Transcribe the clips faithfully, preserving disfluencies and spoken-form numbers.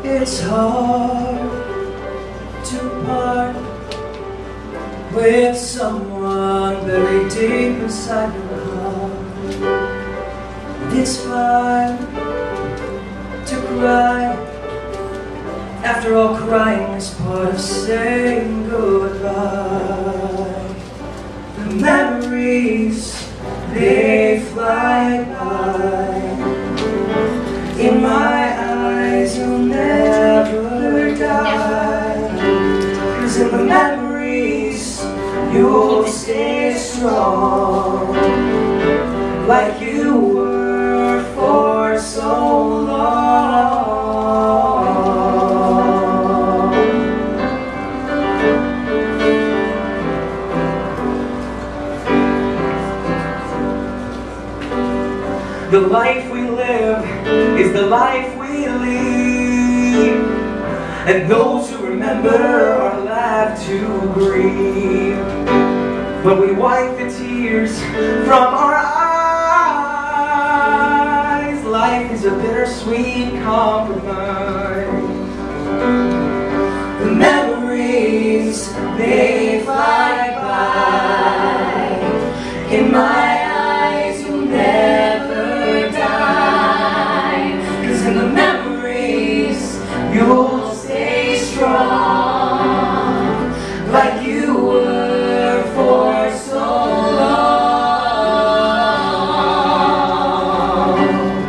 It's hard to part with someone very deep inside your heart. It's fine to cry. After all, crying is part of saying goodbye. The memories, they fly by. In my eyes, you'll never die. 'Cause in the memories, you'll stay strong, like you were for so long. The life we live is the life we lead, and those who remember are allowed to grieve. But we wipe the tears from our eyes. Life is a bittersweet compromise. The memories, they fly by. In my eyes, you'll never die. 'Cause in the memories, you'll stay strong, like you were for so long.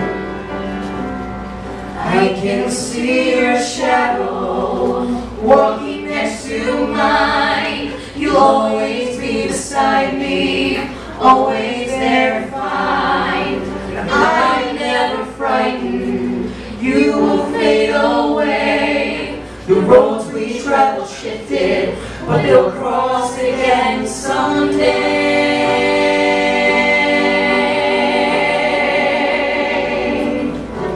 I can see your shadow walking next to mine. You'll always be beside me, always there to find. I'm never frightened, you will fade away. The roads we travel shifted, but they'll cross again someday.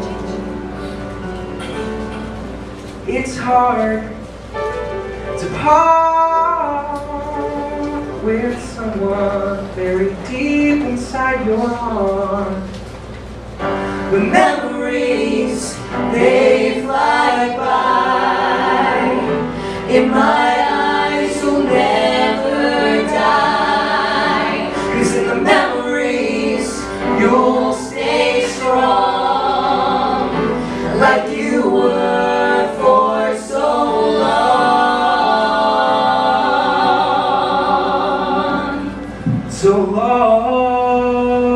It's hard to part with someone very deep inside your heart. The memories, they fly by. In my eyes, you'll never die. 'Cause in the memories, you'll stay strong, like you were for so long. So long.